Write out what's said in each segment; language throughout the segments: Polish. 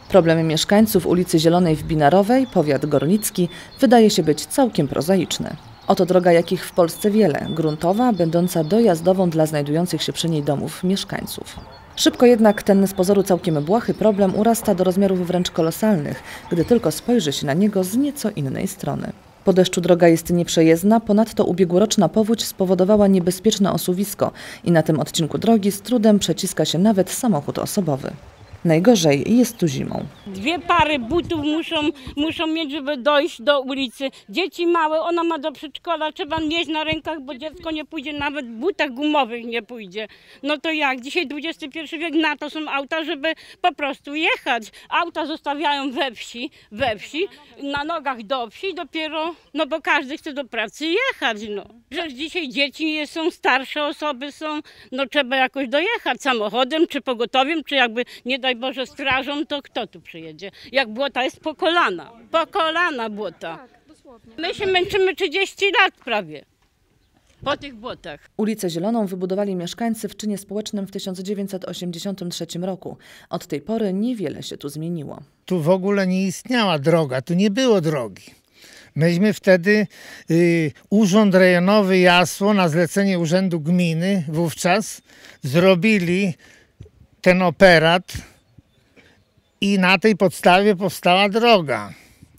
Problem mieszkańców ulicy Zielonej w Binarowej, powiat gorlicki, wydaje się być całkiem prozaiczny. Oto droga, jakich w Polsce wiele, gruntowa, będąca dojazdową dla znajdujących się przy niej domów mieszkańców. Szybko jednak ten z pozoru całkiem błahy problem urasta do rozmiarów wręcz kolosalnych, gdy tylko spojrzy się na niego z nieco innej strony. Po deszczu droga jest nieprzejezdna, ponadto ubiegłoroczna powódź spowodowała niebezpieczne osuwisko i na tym odcinku drogi z trudem przeciska się nawet samochód osobowy. Najgorzej jest tu zimą. 2 pary butów muszą mieć, żeby dojść do ulicy. Dzieci małe, ona ma do przedszkola, trzeba nieść na rękach, bo dziecko nie pójdzie, nawet w butach gumowych nie pójdzie. No to jak? Dzisiaj XXI wiek, na to są auta, żeby po prostu jechać. Auta zostawiają we wsi, na nogach do wsi dopiero, no bo każdy chce do pracy jechać, no. Przecież dzisiaj dzieci są, starsze osoby są, no trzeba jakoś dojechać samochodem, czy pogotowiem, czy jakby nie daj Boże strażą, to kto tu przyjedzie? Jak błota jest po kolana błota. My się męczymy 30 lat prawie po tych błotach. Ulicę Zieloną wybudowali mieszkańcy w czynie społecznym w 1983 roku. Od tej pory niewiele się tu zmieniło. Tu w ogóle nie istniała droga, tu nie było drogi. Myśmy wtedy Urząd Rejonowy Jasło na zlecenie Urzędu Gminy wówczas zrobili ten operat i na tej podstawie powstała droga.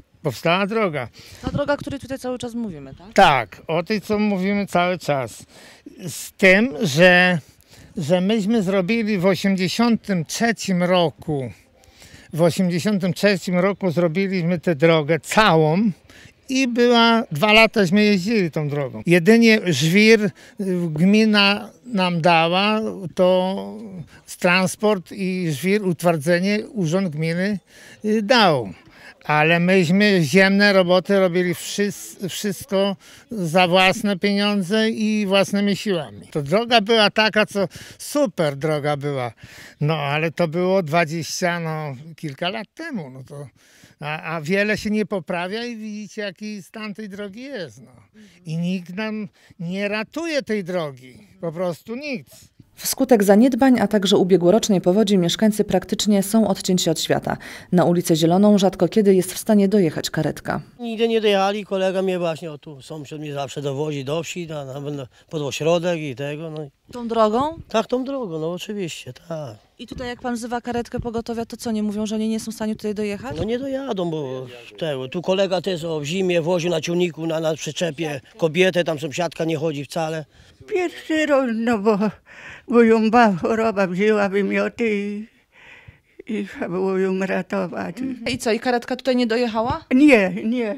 Ta droga, o której tutaj cały czas mówimy, tak? Tak, o tej co mówimy cały czas. Z tym, że myśmy zrobili w 1983 roku zrobiliśmy tę drogę całą i 2 lataśmy jeździli tą drogą. Jedynie żwir gmina nam dała, to transport i żwir, utwardzenie urząd gminy dał. Ale myśmy ziemne roboty robili wszystko za własne pieniądze i własnymi siłami. To droga była taka, co super droga była. No ale to było kilka lat temu. No to, a wiele się nie poprawia i widzicie, jaki stan tej drogi jest. No. I nikt nam nie ratuje tej drogi. Po prostu nic. Wskutek zaniedbań, a także ubiegłorocznej powodzi mieszkańcy praktycznie są odcięci od świata. Na ulicę Zieloną rzadko kiedy jest w stanie dojechać karetka. Nigdy nie dojechali, kolega mnie właśnie, sąsiad mnie zawsze dowozi do wsi, pod ośrodek i tego. No. Tą drogą? Tak, tą drogą, no oczywiście, tak. I tutaj jak pan wzywa karetkę pogotowia, to co, nie mówią, że oni nie są w stanie tutaj dojechać? No nie dojadą, bo tu kolega też w zimie woził na ciągniku, na przyczepie kobietę, tam sąsiadka nie chodzi wcale. Pierwszy rok, no bo ją choroba wzięła wymioty i trzeba było ją ratować. I co, i karetka tutaj nie dojechała? Nie.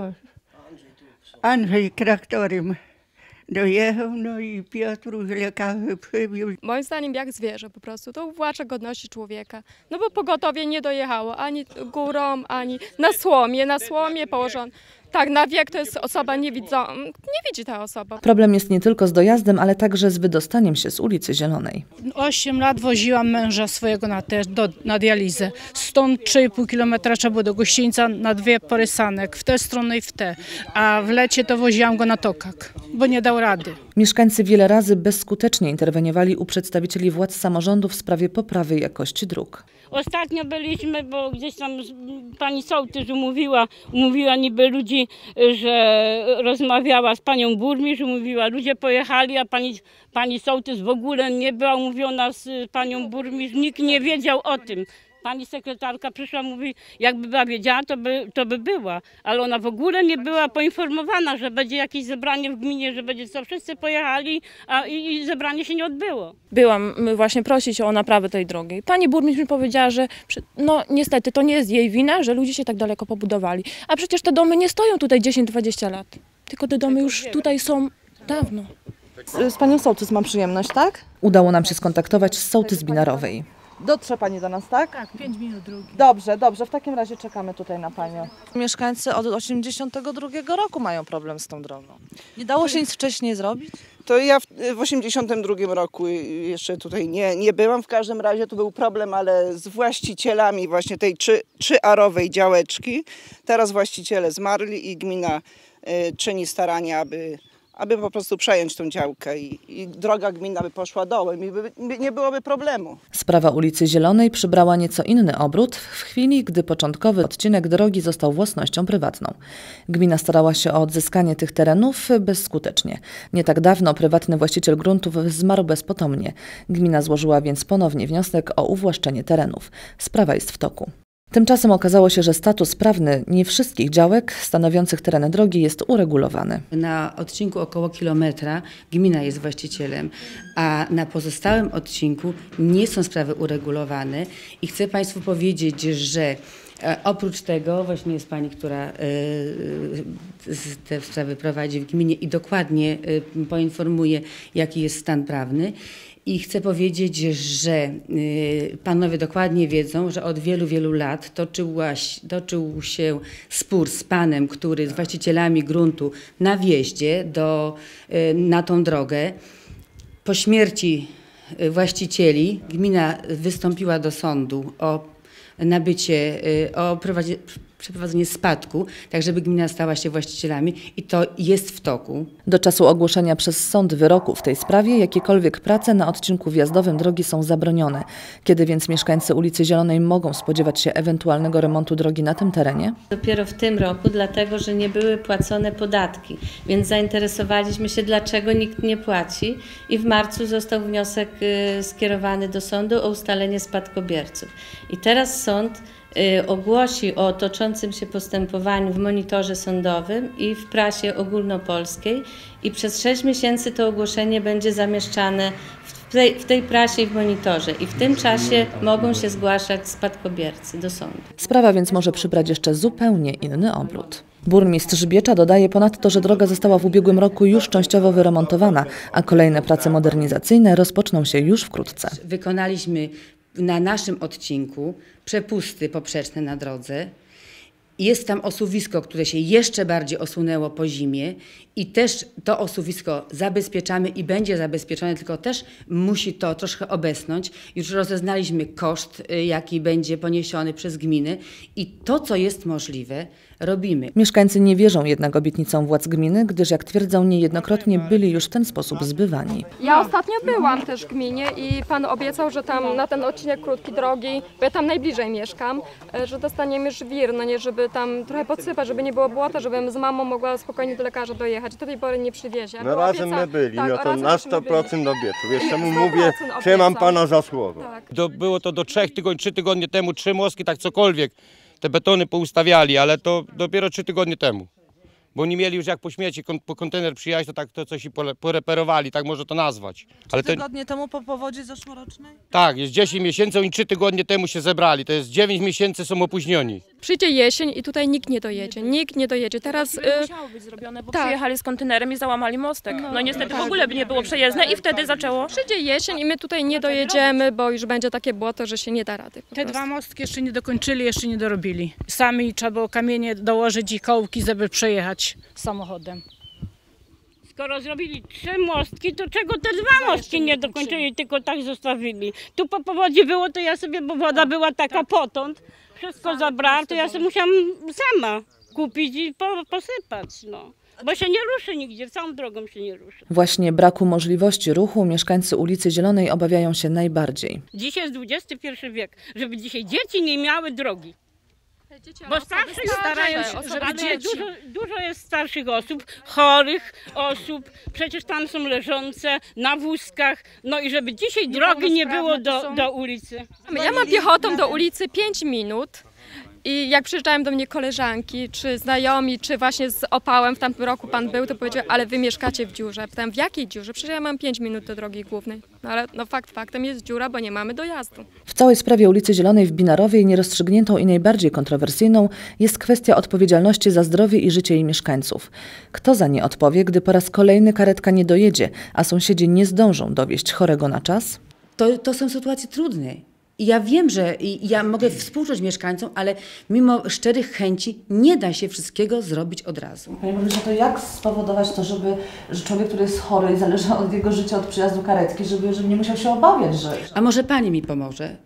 Andrzej traktorem dojechał, no i Piotruś lekarzy przywiózł. Moim zdaniem jak zwierzę po prostu, to uwłacza godności człowieka. No bo pogotowie nie dojechało ani górą, ani na słomie położone. Tak, na wiek to jest osoba nie widzi ta osoba. Problem jest nie tylko z dojazdem, ale także z wydostaniem się z ulicy Zielonej. 8 lat woziłam męża swojego na dializę. Stąd 3,5 kilometra trzeba było do Gościńca na 2 pory sanek, w tę stronę i w tę. A w lecie to woziłam go na tokak, bo nie dał rady. Mieszkańcy wiele razy bezskutecznie interweniowali u przedstawicieli władz samorządu w sprawie poprawy jakości dróg. Ostatnio byliśmy, bo gdzieś tam pani sołtys umówiła niby ludzi, że rozmawiała z panią burmistrz, mówiła, ludzie pojechali, a pani sołtys w ogóle nie była umówiona z panią burmistrz, nikt nie wiedział o tym. Pani sekretarka przyszła, mówi, jakby była wiedziała, to by była, ale ona w ogóle nie była poinformowana, że będzie jakieś zebranie w gminie, że będzie co, wszyscy pojechali, i zebranie się nie odbyło. Byłam właśnie prosić o naprawę tej drogi. Pani burmistrz mi powiedziała, że no niestety to nie jest jej wina, że ludzie się tak daleko pobudowali. A przecież te domy nie stoją tutaj 10-20 lat, tylko te domy już tutaj są dawno. Z panią sołtys mam przyjemność, tak? Udało nam się skontaktować z sołtys Binarowej. Dotrze pani do nas, tak? Tak, 5 minut drugi. Dobrze, w takim razie czekamy tutaj na panią. Mieszkańcy od 1982 roku mają problem z tą drogą. Nie dało się nic wcześniej zrobić? To ja w 82 roku jeszcze tutaj nie byłam. W każdym razie to był problem, ale z właścicielami właśnie tej trzyarowej działeczki. Teraz właściciele zmarli i gmina czyni starania, aby aby po prostu przejąć tą działkę i droga gminna by poszła dołem i nie byłoby problemu. Sprawa ulicy Zielonej przybrała nieco inny obrót w chwili, gdy początkowy odcinek drogi został własnością prywatną. Gmina starała się o odzyskanie tych terenów bezskutecznie. Nie tak dawno prywatny właściciel gruntów zmarł bezpotomnie. Gmina złożyła więc ponownie wniosek o uwłaszczenie terenów. Sprawa jest w toku. Tymczasem okazało się, że status prawny nie wszystkich działek stanowiących tereny drogi jest uregulowany. Na odcinku około kilometra gmina jest właścicielem, a na pozostałym odcinku nie są sprawy uregulowane i chcę Państwu powiedzieć, że oprócz tego właśnie jest pani, która te sprawy prowadzi w gminie i dokładnie poinformuje, jaki jest stan prawny. I chcę powiedzieć, że panowie dokładnie wiedzą, że od wielu, wielu lat toczył się spór z panem, który z właścicielami gruntu na wjeździe na tą drogę. Po śmierci właścicieli gmina wystąpiła do sądu o przeprowadzenie spadku, tak żeby gmina stała się właścicielami i to jest w toku. Do czasu ogłoszenia przez sąd wyroku w tej sprawie jakiekolwiek prace na odcinku wjazdowym drogi są zabronione. Kiedy więc mieszkańcy ulicy Zielonej mogą spodziewać się ewentualnego remontu drogi na tym terenie? Dopiero w tym roku, dlatego że nie były płacone podatki, więc zainteresowaliśmy się, dlaczego nikt nie płaci i w marcu został wniosek skierowany do sądu o ustalenie spadkobierców. I teraz sąd ogłosi o toczącym się postępowaniu w monitorze sądowym i w prasie ogólnopolskiej i przez 6 miesięcy to ogłoszenie będzie zamieszczane w tej prasie i w monitorze i w tym czasie mogą się zgłaszać spadkobiercy do sądu. Sprawa więc może przybrać jeszcze zupełnie inny obrót. Burmistrz Biecza dodaje ponadto, że droga została w ubiegłym roku już częściowo wyremontowana, a kolejne prace modernizacyjne rozpoczną się już wkrótce. Wykonaliśmy na naszym odcinku przepusty poprzeczne na drodze. Jest tam osuwisko, które się jeszcze bardziej osunęło po zimie i też to osuwisko zabezpieczamy i będzie zabezpieczone, tylko też musi to troszkę obesnąć. Już rozeznaliśmy koszt, jaki będzie poniesiony przez gminy i to, co jest możliwe, robimy. Mieszkańcy nie wierzą jednak obietnicom władz gminy, gdyż jak twierdzą niejednokrotnie byli już w ten sposób zbywani. Ja ostatnio byłam też w gminie i pan obiecał, że tam na ten odcinek krótki drogi, bo ja tam najbliżej mieszkam, że dostaniemy żwir, no nie, żeby tam trochę podsypać, żeby nie było błota, żebym z mamą mogła spokojnie do lekarza dojechać. Do tej pory nie przywiezie. No razem my byli, tak, no to na 100% obieców. Jeszcze mu mówię, trzymam pana za słowo. Tak. Było to do 3 tygodni temu, 3 mostki, tak cokolwiek. Te betony poustawiali, ale to dopiero 3 tygodnie temu. Bo nie mieli już jak po śmieci, po kontener przyjechać, to tak to coś poreperowali, tak może to nazwać. 3 tygodnie temu po powodzi zeszłorocznej? Tak, jest 10 miesięcy, oni 3 tygodnie temu się zebrali, to jest 9 miesięcy są opóźnioni. Przyjdzie jesień i tutaj nikt nie dojedzie, nikt nie dojedzie. Teraz musiało być zrobione, bo przyjechali z kontenerem i załamali mostek. No niestety w ogóle by nie było przejezdne i wtedy zaczęło. Przyjdzie jesień i my tutaj nie dojedziemy, bo już będzie takie błoto, że się nie da rady. Te 2 mostki jeszcze nie dokończyli, jeszcze nie dorobili. Sami trzeba było kamienie dołożyć i kołki, żeby przejechać samochodem. Skoro zrobili 3 mostki, to czego te 2 mostki nie dokończyli, tylko tak zostawili? Tu po powodzi było, to ja sobie, bo woda była taka potąd, wszystko zabrała, to ja sobie musiałam sama kupić i posypać, no. Bo się nie ruszy nigdzie, całą drogą się nie ruszy. Właśnie braku możliwości ruchu mieszkańcy ulicy Zielonej obawiają się najbardziej. Dzisiaj jest XXI wiek, żeby dzisiaj dzieci nie miały drogi. Bo starsi starają się, ale dużo jest starszych osób, chorych osób, przecież tam są leżące na wózkach, no i żeby dzisiaj drogi nie było do ulicy. Ja mam piechotą do ulicy 5 minut. I jak przyjeżdżają do mnie koleżanki, czy znajomi, czy właśnie z opałem w tamtym roku pan był, to powiedział, ale wy mieszkacie w dziurze. Pytałem, w jakiej dziurze? Przecież ja mam 5 minut do drogi głównej. No ale no faktem jest dziura, bo nie mamy dojazdu. W całej sprawie ulicy Zielonej w Binarowej nierozstrzygniętą i najbardziej kontrowersyjną jest kwestia odpowiedzialności za zdrowie i życie jej mieszkańców. Kto za nie odpowie, gdy po raz kolejny karetka nie dojedzie, a sąsiedzi nie zdążą dowieźć chorego na czas? To są sytuacje trudne. I ja wiem, że ja mogę współczuć mieszkańcom, ale mimo szczerych chęci nie da się wszystkiego zrobić od razu. Panie burmistrzu, to jak spowodować to, że człowiek, który jest chory i zależy od jego życia, od przyjazdu karetki, żeby nie musiał się obawiać, że... A może pani mi pomoże?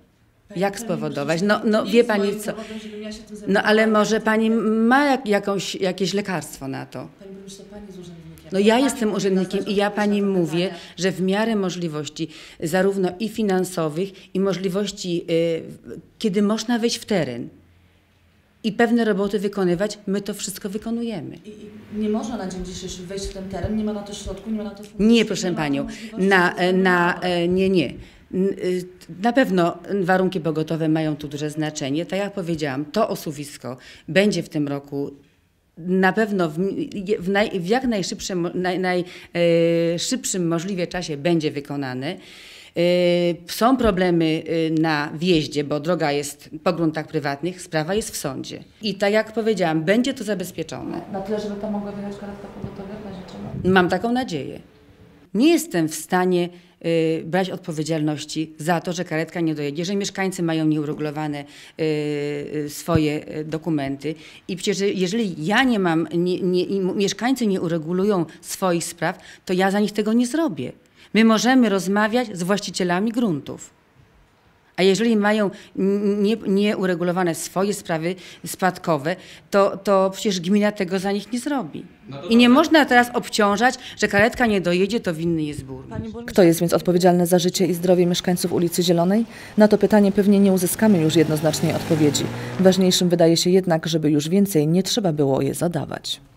Jak spowodować? No wie pani co? No ale może pani ma jakieś lekarstwo na to? No ja jestem urzędnikiem i ja pani mówię, że w miarę możliwości zarówno i finansowych, i możliwości, kiedy można wejść w teren i pewne roboty wykonywać, my to wszystko wykonujemy. I nie można na dzień dzisiejszy wejść w ten teren, nie ma na to środku, nie ma na to funduszy, nie, proszę panią, nie. Na pewno warunki pogotowe mają tu duże znaczenie. Tak jak powiedziałam, to osuwisko będzie w tym roku na pewno w jak najszybszym możliwie czasie będzie wykonane. Są problemy na wjeździe, bo droga jest po gruntach prywatnych, sprawa jest w sądzie. I tak jak powiedziałam, będzie to zabezpieczone. Na tyle, żeby tam mogła wjechać karetka pogotowia w razie czego? Mam taką nadzieję. Nie jestem w stanie brać odpowiedzialności za to, że karetka nie dojedzie, że mieszkańcy mają nieuregulowane swoje dokumenty i przecież jeżeli ja nie mam, mieszkańcy nie uregulują swoich spraw, to ja za nich tego nie zrobię. My możemy rozmawiać z właścicielami gruntów. A jeżeli mają nieuregulowane swoje sprawy spadkowe, to przecież gmina tego za nich nie zrobi. I nie można teraz obciążać, że karetka nie dojedzie, to winny jest burmistrz. Kto jest więc odpowiedzialny za życie i zdrowie mieszkańców ulicy Zielonej? Na to pytanie pewnie nie uzyskamy już jednoznacznej odpowiedzi. Ważniejszym wydaje się jednak, żeby już więcej nie trzeba było je zadawać.